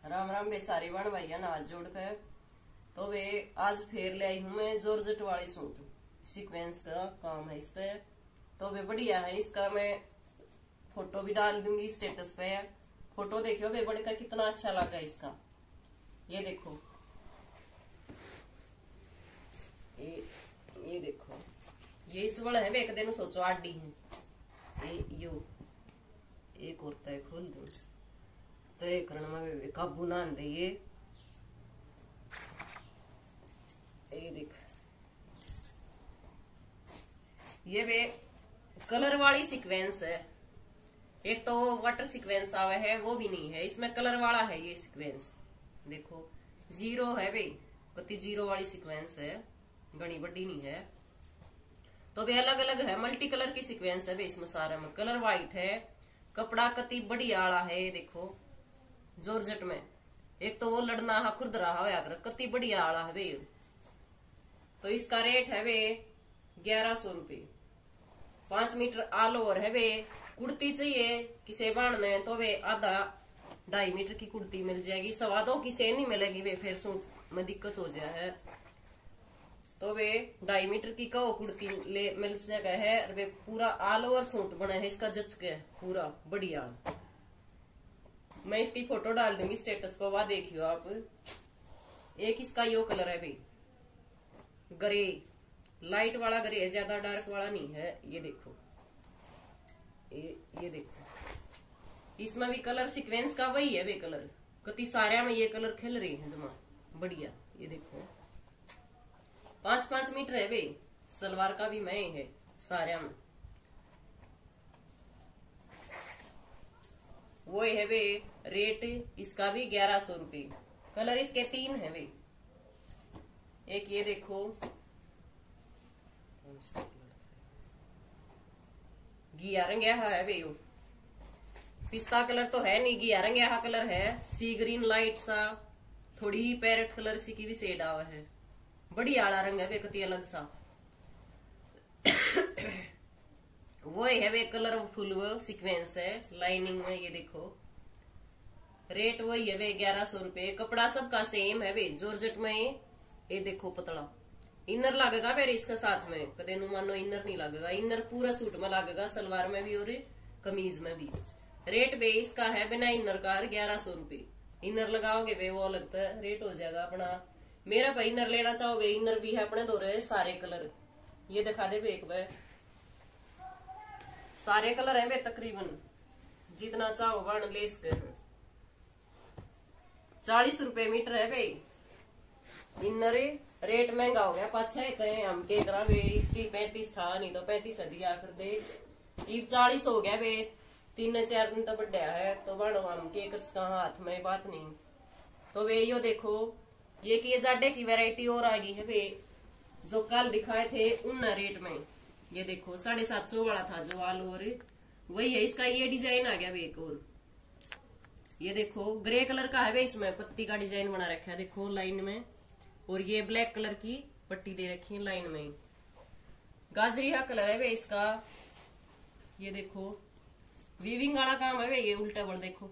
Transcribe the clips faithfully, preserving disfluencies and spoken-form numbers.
राम राम बेसारी बन भैया नाच जोड़ के। तो वे आज फिर ले आई हूँ मैं जॉर्जेट वाली सूट, सीक्वेंस का काम है इस पे। तो वे बढ़िया है, इसका मैं फोटो भी डाल दूंगी स्टेटस पे। फोटो देखियो वे बड़का कितना अच्छा लगा इसका। ये देखो, ये ये देखो, ये इस वाला है वे एक दिन सोचो आडी है। ये यो एक औरत है, खोल दू तो ये करना में काबू ना दे। ये ये देख, ये वे कलर वाली सीक्वेंस है। एक तो वाटर सीक्वेंस आवे है, वो भी नहीं है, इसमें कलर वाला है। ये सीक्वेंस देखो, जीरो है भाई, कति जीरो वाली सीक्वेंस है, घनी बड़ी नहीं है। तो वे अलग अलग है, मल्टी कलर की सीक्वेंस है भाई। इसमें सारे में कलर वाइट है, कपड़ा कति बड़ी आला है। ये देखो जॉर्जेट में, एक तो वो लड़ना हा खुद रहा होया कर, कति बढ़िया आला है वे। तो इसका रेट है वे ग्यारह सौ रुपये। पांच मीटर आल ओवर है वे। कुर्ती चाहिए किसे बाण में तो वे आधा ढाई मीटर की कुर्ती मिल जाएगी। सवा दो की से नहीं मिलेगी वे, फिर सूट में दिक्कत हो जाए है। तो वे ढाई मीटर की कहो कुर्ती ले मिल सका है। वे पूरा ऑल ओवर सूट बना है इसका, जच के पूरा बढ़िया। मैं इसकी फोटो डाल दूंगी स्टेटस को, वहां देखियो आप। एक इसका यो कलर है भाई, ग्रे, लाइट वाला ग्रे है, ज्यादा डार्क वाला नहीं है। ये देखो, ये ये देखो, इसमें भी कलर सीक्वेंस का वही है वे कलर। कति सारे में ये कलर खिल रही है जमा बढ़िया। ये देखो पांच पांच मीटर है वे। सलवार का भी मैं है सारे में वो है वे। रेट इसका भी ग्यारह सौ रुपये। कलर इसके तीन है वे। एक ये देखो, घिया रंगिया है वे। यो पिस्ता कलर तो है नहीं, घिया रंगिया कलर है। सी ग्रीन लाइट सा, थोड़ी पैरेट कलर सी की भी शेड आवा है। बड़ी आला रंग है वे, कति अलग सा। वो है वे कलरफुल वो सीक्वेंस है लाइनिंग में। ये देखो रेट वही है वे ग्यारह सौ रुपये। कपड़ा सबका सेम है वे जॉर्जेट में। ये देखो पतला इनर लगेगा मेरे इसका साथ में, कदे नु मानो इनर नहीं लगेगा। इनर पूरा सूट में लगेगा, सलवार में भी और कमीज में भी। रेट वे इसका है बिना इनर का ग्यारह सौ रुपये। इनर लगाओगे वे वो लगता है रेट हो जाएगा अपना। मेरा भाई इनर लेना चाहोगे, इनर भी है अपने दो रहे सारे कलर। ये दिखा दे एक बार, सारे कलर है वे तकरीबन, जितना चाहो बन ले इसके। चालीस रुपए मीटर है भाई इनर। रेट महंगा हो गया पाछा कहे हम के करा वे। पैंतीस था नहीं तो पैंतीस दिया कर दे, ये चालीस हो गया वे। तीन चार दिन तो बढ़िया है, तो बनो हम के कर हाथ में बात नहीं। तो वे यो देखो, ये की जाडे की वैरायटी और आ गई है वे, जो कल दिखाए थे उन रेट में। ये देखो साढ़े सात सौ वाला था जो ऑल ओवर, वही है इसका। ये डिजाइन आ गया वे एक और। ये देखो ग्रे कलर का है वे, इसमें पत्ती का डिजाइन बना रखा है देखो लाइन में। और ये ब्लैक कलर की पट्टी दे रखी है लाइन में। गाजरी का कलर है वे इसका। ये देखो वीविंग वाला काम है वे। ये उल्टा बड़ देखो।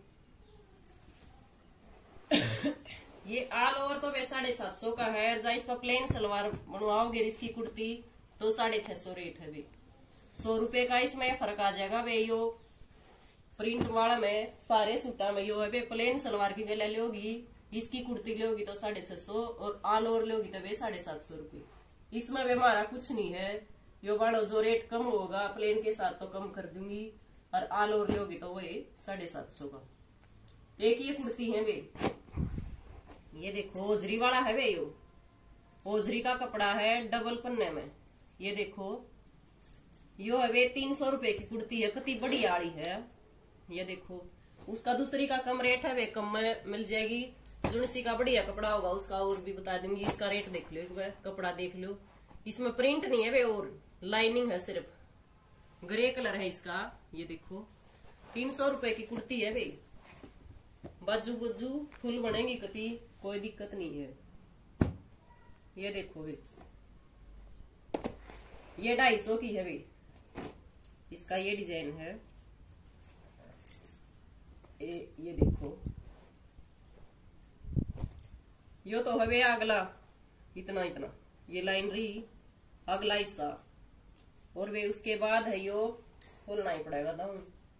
ये ऑल ओवर तो वे साढ़े सात सौ का है। जहाँ इसका प्लेन सलवार बनवाओगे इसकी कुर्ती तो साढ़े छह सौ रेट है वे। सौ रुपए का इसमें फर्क आ जाएगा वे। यो प्रिंट वाला में सारे सूटा में यो है वे। प्लेन सलवार की गला लोगी, इसकी कुर्ती लोगी तो साढ़े छह सौ, और ऑल ओवर लोगी तो वे साढ़े सात सौ रुपये। इसमें वे हमारा कुछ नहीं है। यो बाड़ो जो रेट कम होगा प्लेन के साथ तो कम कर दूंगी, और ऑल ओवर लोगी तो वही साढ़े सात सौ का। एक ये कुर्ती है वे। ये देखो ओजरी वाला है वे। यो ओजरी का कपड़ा है डबल पन्ने में। ये देखो यो है वे तीन सौ रुपए की कुर्ती है, कति बड़ी आड़ी है। ये देखो उसका दूसरी का कम रेट है वे, कम में मिल जाएगी। जुनसी का बढ़िया कपड़ा होगा उसका और भी बता दूंगी। इसका रेट देख लो एक बार, कपड़ा देख लो। इसमें प्रिंट नहीं है वे और लाइनिंग है सिर्फ। ग्रे कलर है इसका। ये देखो तीन सौ रुपए की कुर्ती है वे। बाजू बाजू फुल बनेगी कति, कोई दिक्कत नहीं है। ये देखो वे, ये ढाई सौ की है वे। इसका ये डिजाइन है। ये ये देखो यो तो हवे अगला इतना इतना ये लाइन रही अगला हिस्सा, और वे उसके बाद है यो खोलना ही पड़ेगा दाऊं।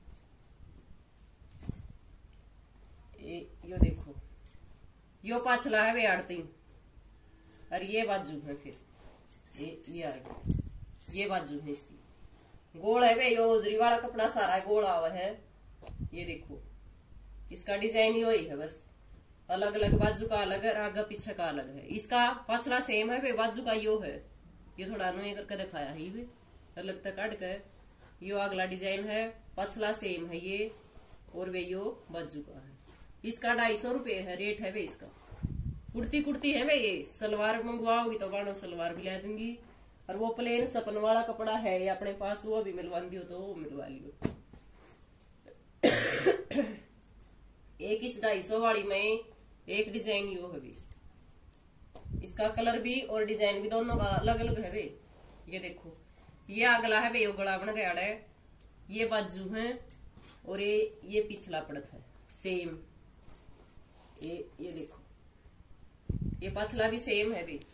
ये यो देखो यो पाछला है वे आड़ती, और ये बाजू है फिर ये ये आ गई, ये बाजू है इसकी गोल है वे। यो जरी वाला कपड़ा सारा गोल आवा है, ये देखो इसका डिजाइन यो ही है, बस अलग अलग बाजू का अलग है, आगे पीछे का अलग है। इसका पाछला सेम है वे, बाजू का यो है, ये थोड़ा नु करके दिखाया ही वे अलग तक काट के। यो अगला डिजाइन है, पाछला सेम है ये, और वे यो बाजू का है। इसका ढाई सौ रुपये है रेट है वे इसका। कुर्ती कुर्ती है वे, ये सलवार मंगवाओगी तो बानो सलवार भी ला दूंगी, और वो प्लेन सपन वाला कपड़ा है ये अपने पास, वो भी मिलवा दियो तो वो मिलवा लियो। एक इस ढाई सौ वाली में एक डिजाइन यो है भी, इसका कलर भी और डिजाइन भी दोनों का अलग अलग है वे। ये देखो ये अगला है वे, यो गला बन रहा है, ये बाजू है, और ये ये पिछला पड़त है सेम। ये ये देखो ये पाछला भी सेम है वे।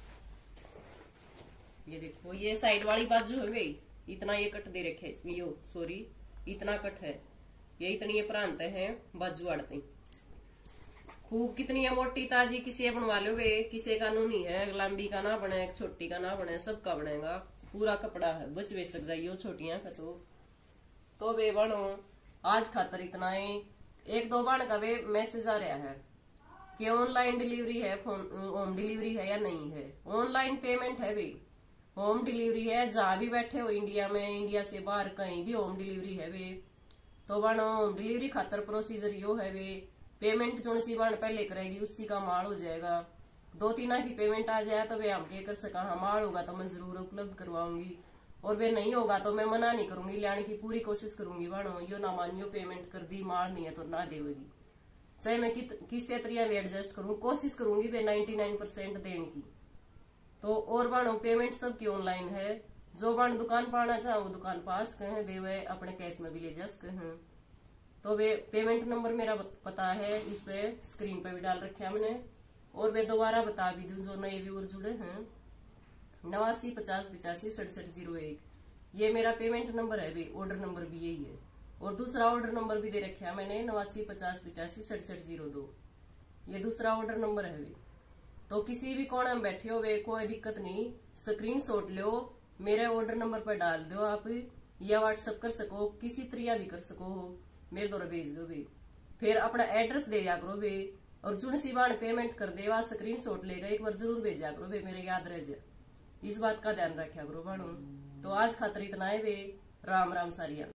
ये देखो ये साइड वाली बाजू है वे, इतना ये कट दे रखे यो सॉरी इतना कट है, ये इतनी ये प्रांत है बाजू आड़ती। खूब कितनी है मोटी ताजी किसी बनवा लो वे, किसी का नहीं है, लंबी का ना बने छोटी का ना बने, सबका बनेगा, पूरा कपड़ा है, बच वे सक जाइयो छोटियां का तो तो वे बनो। आज खातर इतना है। एक दो बार का वे मैसेज आ रहा है कि ऑनलाइन डिलीवरी है, फोन होम डिलीवरी है या नहीं है। ऑनलाइन पेमेंट है वे, होम डिलीवरी है, जहां भी बैठे हो इंडिया में, इंडिया से बाहर कहीं भी होम डिलीवरी है वे। तो बनो होम डिलीवरी खातर प्रोसीजर यो है वे, पेमेंट जो सी बाण पहले करेगी उसी का माल हो जाएगा। दो तीन की पेमेंट आ जाए तो वे हम क्या कर सका, हाँ माल होगा तो मैं जरूर उपलब्ध करवाऊंगी, और वे नहीं होगा तो मैं मना नहीं करूंगी, लाने की पूरी कोशिश करूंगी। बाणो यो ना मानियो पेमेंट कर दी, माल नहीं है तो ना देगी, चाहे मैं किस तरीके भी एडजस्ट करूँ, कोशिश करूंगी वे नाइन्टी नाइन परसेंट देने की। तो और बाणो पेमेंट सबकी ऑनलाइन है, जो बाण दुकान पर आना चाहो वो दुकान पास कहें वे वे अपने कैश में भी ले जा सके हैं। तो वे पेमेंट नंबर मेरा पता है, इस पे स्क्रीन पे भी डाल रखे हमने, और वे दोबारा बता भी दूं जो नए व्यूअर जुड़े हैं, नवासी पचास पिचासी सड़सठ जीरो एक ये मेरा पेमेंट नंबर है वे, ऑर्डर नंबर भी यही है, और दूसरा ऑर्डर नंबर भी दे रखा मैंने नवासी पचास पिचासी सड़सठ जीरो दो ये दूसरा ऑर्डर नंबर है वे। तो किसी भी कोने में बैठे हो वे, कोई दिक्कत नहीं, स्क्रीन शॉट लो, मेरे ऑर्डर नंबर पर डाल दो आप, या व्हाट्सएप कर सको, किसी तरीका भी कर सको हो, मेरे द्वारा भेज दो वे। फिर अपना एड्रेस दे जा करो वे, और जुन सी बाण पेमेंट कर देवा स्क्रीन शॉट लेगा एक बार जरूर भेजा करो वे, मेरे याद रह जाए, इस बात का ध्यान रखा करो बाणो। तो आज खातर इतना है वे, राम राम सारिया।